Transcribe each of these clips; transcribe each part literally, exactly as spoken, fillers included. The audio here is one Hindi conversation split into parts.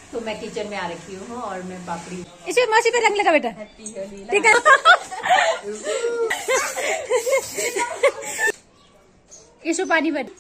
तो मैं किचन में आ रखी हूँ और मैं पापड़ी इसे मासी पे रंग लगा बेटा। ठीक है। इसो पानी भर।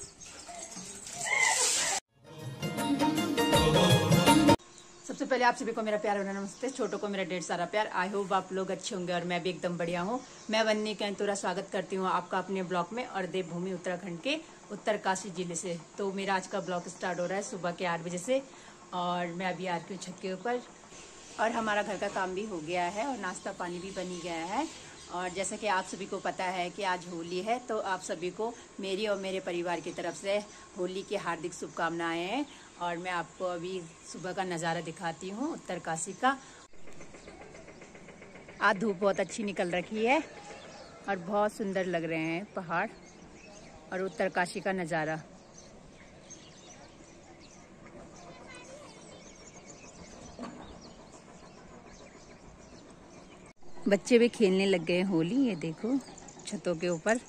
सबसे पहले आप सभी को मेरा प्यार भरा नमस्ते। छोटों को मेरा ढेर सारा प्यार। आई होप आप लोग अच्छे होंगे और मैं भी एकदम बढ़िया हूँ। मैं वन्नी कैंतुरा स्वागत करती हूँ आपका अपने ब्लॉग में और देवभूमि उत्तराखंड के उत्तरकाशी जिले से। तो मेरा आज का ब्लॉग स्टार्ट हो रहा है सुबह के आठ बजे से और मैं अभी आ रही हूँ छत के ऊपर और हमारा घर का काम भी हो गया है और नाश्ता पानी भी बनी गया है। और जैसा कि आप सभी को पता है कि आज होली है, तो आप सभी को मेरी और मेरे परिवार की तरफ से होली की हार्दिक शुभकामनाएं हैं। और मैं आपको अभी सुबह का नज़ारा दिखाती हूँ उत्तरकाशी का। आज धूप बहुत अच्छी निकल रखी है और बहुत सुंदर लग रहे हैं पहाड़ और उत्तरकाशी का नज़ारा। बच्चे भी खेलने लग गए होली, ये देखो छतों के ऊपर।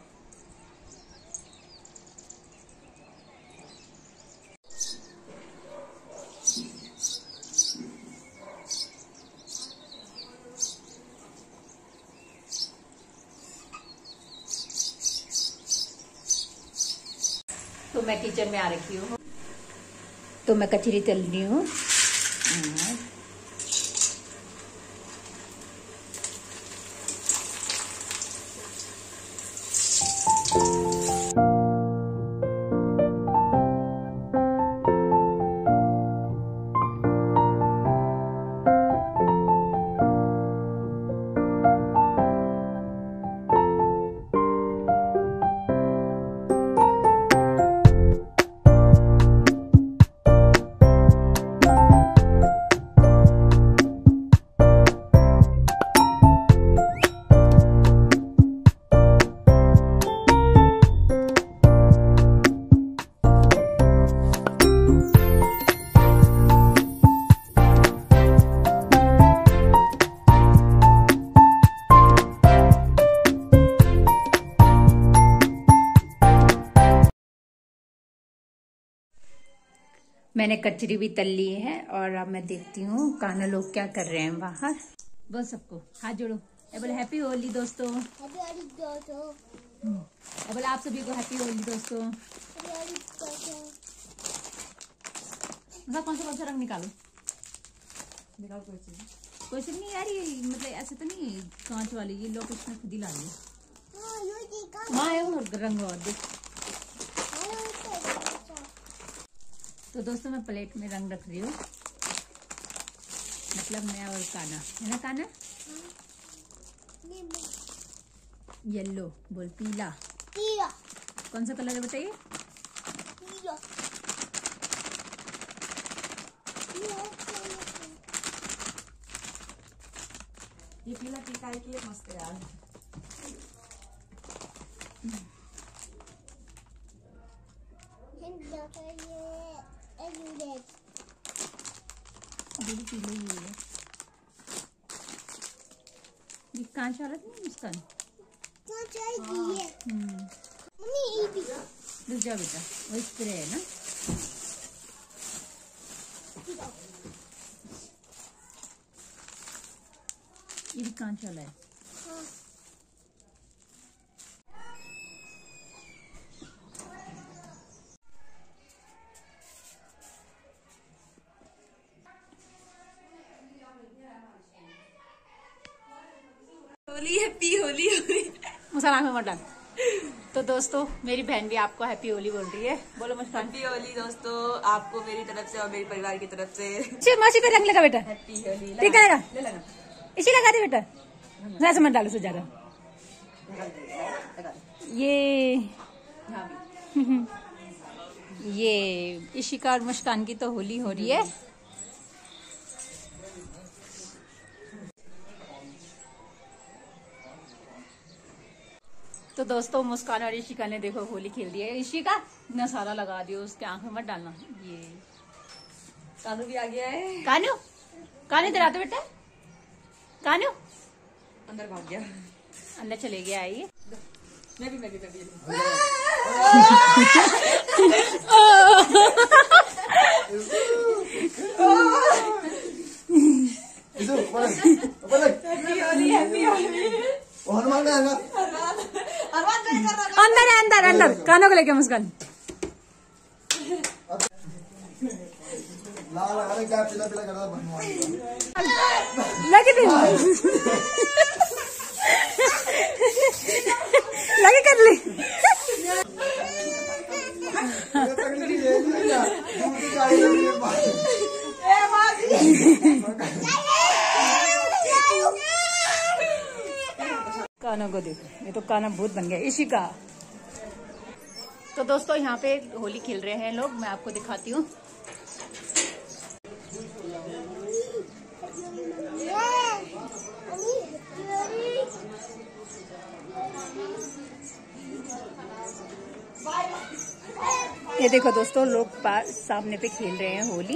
तो मैं किचन में आ रखी हूँ, तो मैं कचरी तल रही हूँ। मैंने कचरी भी तल ली है और अब मैं देखती हूँ कान्हा लोग क्या कर रहे हैं बाहर। बोल सबको हाथ जोड़ो, बोले हैप्पी होली दोस्तों। हैप्पी होली दोस्तों। बोले आप सभी को हैप्पी होली दोस्तों। कौन सा कौन सा रंग निकालो, निकालो कोई चीज कोई चीज नहीं यार, ये मतलब ऐसे तो नहीं कांच वाली, ये लोग इसमें खुद ही ला लिया। हाँ है वो रंग और देख। तो दोस्तों मैं प्लेट में रंग रख रही हूँ, मतलब मैं और कान्हा है ना। कान्हा येलो बोल, पीला पीला कौन सा कलर है बताइए। पीला ये पीला टीका के लिए मस्त है यार। पीले ही है ये कांच वाला नहीं, मुस्कान कांच वाली है। हम्म मम्मी ये भी रुक जा बेटा, वो स्प्रे है ना। ये भी कांच वाला है। हाँ। होली हैप्पी होली होली मुस्कान में मत डाल। तो दोस्तों मेरी बहन भी आपको हैप्पी होली बोल रही है, बोलो मुस्कान। हैप्पी होली दोस्तों, आपको मेरी तरफ से और मेरे परिवार की तरफ से। मासी पे रंग लगा बेटा। हैप्पी होली। ठीक है लगा, इसी लगा दे बेटा, ऐसे मत डालो ज्यादा। ये ये इशिका और मुस्कान की तो होली हो रही है। तो दोस्तों मुस्कान और इशिका ने देखो होली खेल दी है। इशिका इतना सारा लगा दियो, उसके आंख में मत डालना। ये कानू भी आ गया है। कानू कानू इधर आते बेटा, कानू अंदर भाग गया, अंदर चले गया। आइए मैं भी मैं भी मैं भी अंदर है, अंदर अंदर कानों को लेके मुस्कान। लगी थी लगी कर ली। काना को देखो, ये तो काना भूत बन गया इसी का। तो दोस्तों यहाँ पे होली खेल रहे हैं लोग, मैं आपको दिखाती हूँ। ये देखो दोस्तों, लोग सामने पे खेल रहे हैं होली।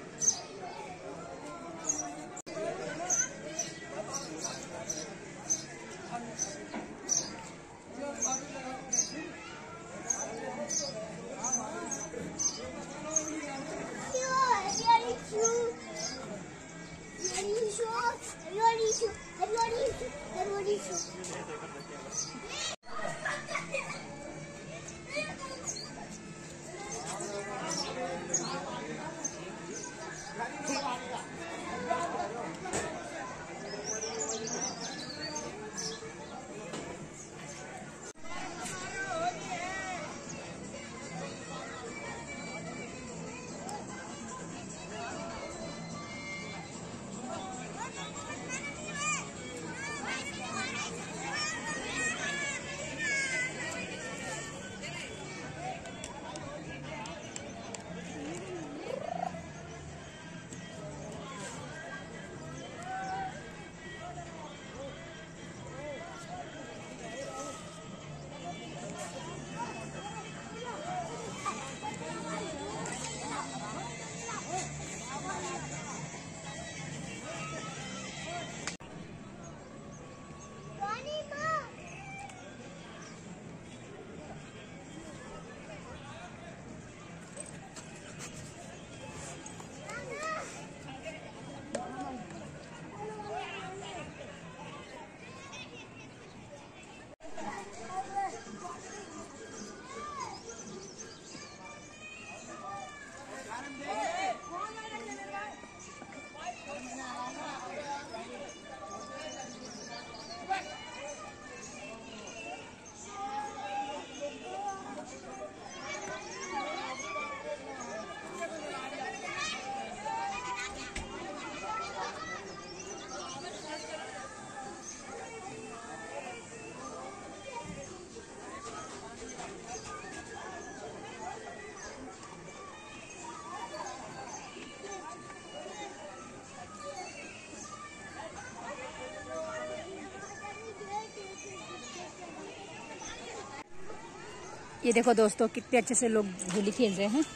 ये देखो दोस्तों, कितने अच्छे से लोग होली खेल रहे हैं।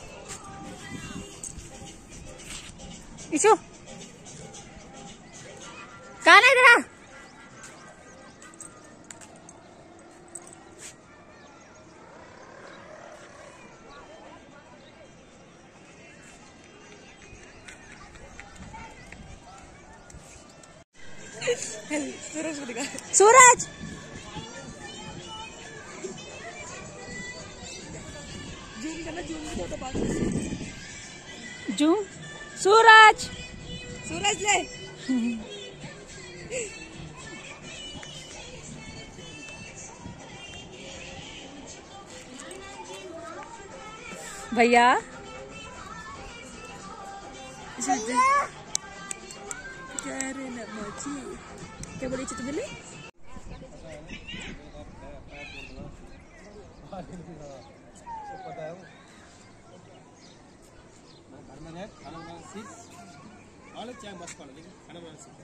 इशू कहाँ है इधर? सूरज को दिखा। सूरज जूम करना, जूम तो बात। जूम। सूरज सूरज ले। भैया क्या बोली चित्र मिले? खाना बनाना सीख और चाय मस्त पड़ा, लेकिन खाना बनाना सीख।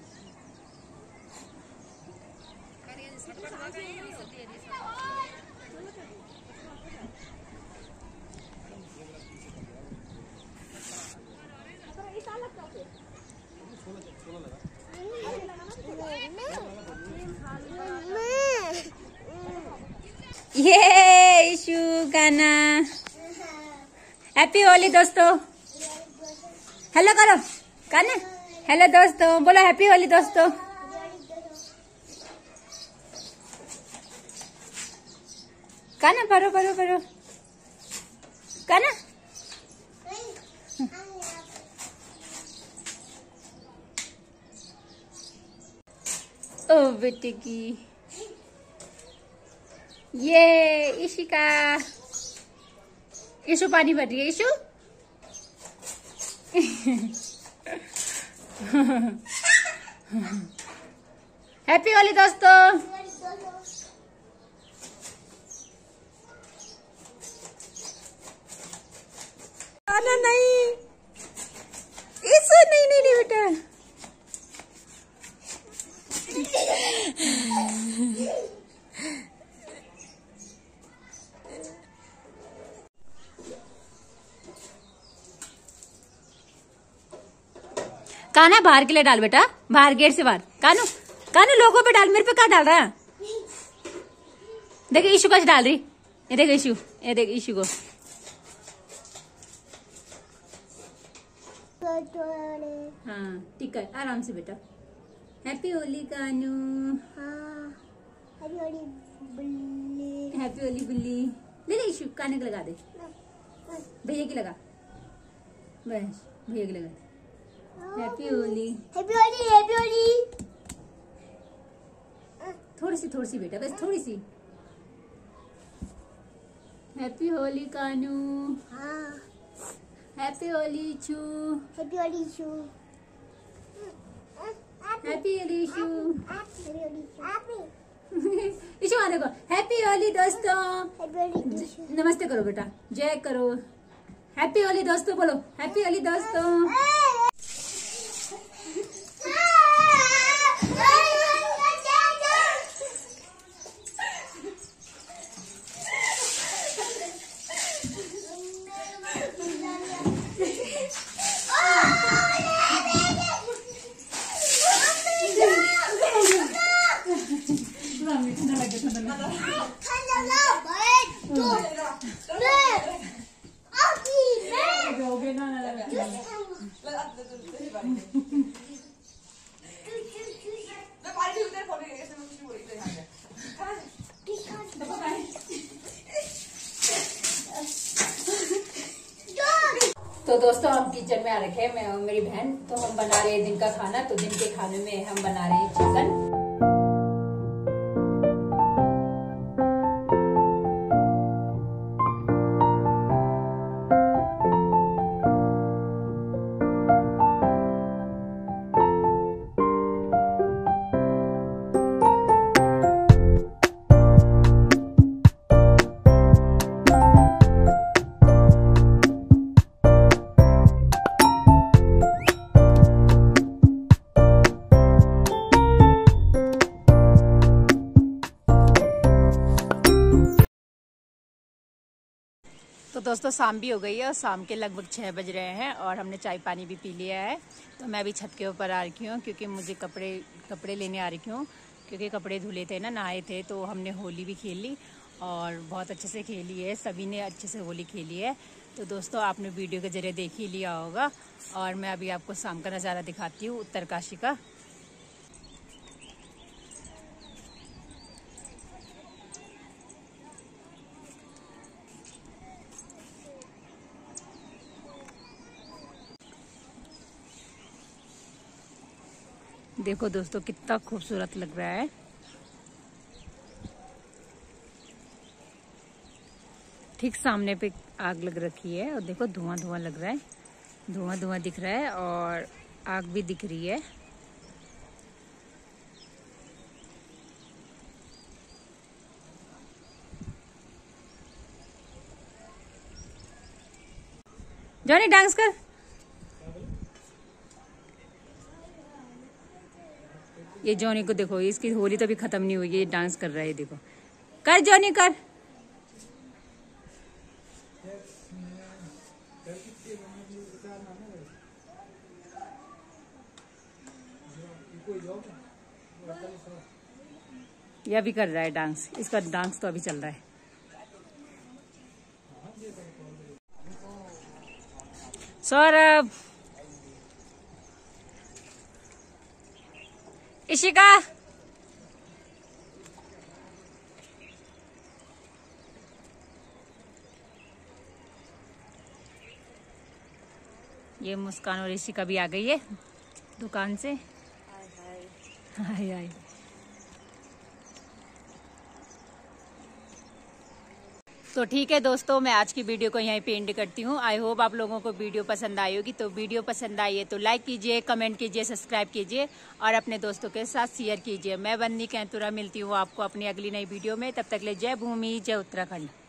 ये इशू गाना। हैप्पी होली दोस्तों। हेलो करो काना। हेलो दोस्तों, बोलो हैप्पी होली दोस्तों। काना परो परो परो काना। ओ बेटे की ये इशिका, इशु पानी भर रही है। इशु हैप्पी होली दोस्तों। आना नहीं, इशु नहीं नहीं नहीं बेटा। काना बाहर के लिए डाल बेटा, बाहर गेट से बाहर। कानू कानू लोगों पे डाल, मेरे पे कहाँ डाल रहा है? देखो इशू का डाल रही, ये देखो इशू, ये देखो इशू को। हाँ ठीक है, आराम से बेटा। हैप्पी होली कानू। हाँ हैप्पी होली बुल्ली, हैप्पी होली बुल्ली। ले ले इशू, काने को लगा दे, भैया की लगा, बस भैया की लगा दे। Happy Holi, happy Holi, happy Holi. थोड़ी सी थोड़ी सी बेटा, बस थोड़ी सी। हैप्पी होली कानू। हाँ हैप्पी होली चू, हैप्पी होली चू, हैप्पी होली इशू, इशू आने को। हैप्पी होली दोस्तों, नमस्ते करो बेटा, जय करो। हैप्पी होली दोस्तों बोलो, हैप्पी होली दोस्तों। तो दोस्तों हम किचन में आ रखे हैं, मैं और मेरी बहन। तो हम बना रहे हैं दिन का खाना। तो दिन के खाने में हम बना रहे हैं चिकन। तो दोस्तों शाम भी हो गई है और शाम के लगभग छः बज रहे हैं और हमने चाय पानी भी पी लिया है। तो मैं अभी छत के ऊपर आ रखी हूँ क्योंकि मुझे कपड़े कपड़े लेने आ रखी हूँ, क्योंकि कपड़े धुले थे ना, नहाए थे। तो हमने होली भी खेली और बहुत अच्छे से खेली है, सभी ने अच्छे से होली खेली है। तो दोस्तों आपने वीडियो के जरिए देख ही लिया होगा। और मैं अभी आपको शाम का नज़ारा दिखाती हूँ उत्तरकाशी का। देखो दोस्तों कितना खूबसूरत लग रहा है। ठीक सामने पे आग लग रखी है और देखो धुआं धुआं लग रहा है, धुआं धुआं दिख रहा है और आग भी दिख रही है। जॉनी डांस कर। ये जॉनी को देखो, इसकी होली तो अभी खत्म नहीं हुई है, ये डांस कर रहा है। देखो कर जॉनी कर। ये अभी कर रहा है डांस, इसका डांस तो अभी चल रहा है। सौरभ इशिका ये मुस्कान और इशिका भी आ गई है दुकान से। हाय हाय। तो ठीक है दोस्तों, मैं आज की वीडियो को यहीं पे एंड करती हूँ। आई होप आप लोगों को वीडियो पसंद आई होगी। तो वीडियो पसंद आई है तो लाइक कीजिए, कमेंट कीजिए, सब्सक्राइब कीजिए और अपने दोस्तों के साथ शेयर कीजिए। मैं वन्नी कैंतुरा मिलती हूँ आपको अपनी अगली नई वीडियो में। तब तक ले जय भूमि, जय उत्तराखंड।